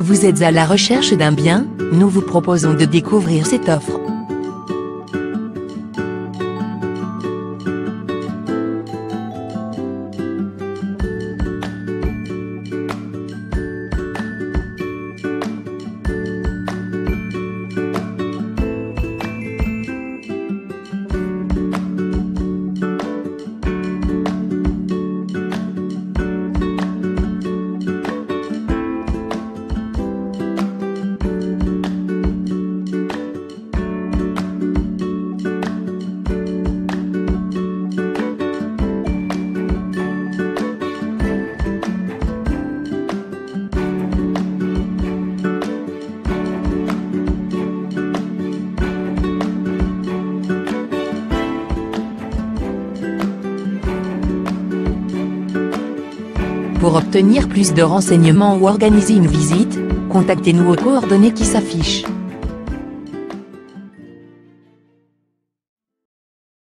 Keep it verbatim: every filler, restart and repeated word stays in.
Vous êtes à la recherche d'un bien? Nous vous proposons de découvrir cette offre. Pour obtenir plus de renseignements ou organiser une visite, contactez-nous aux coordonnées qui s'affichent.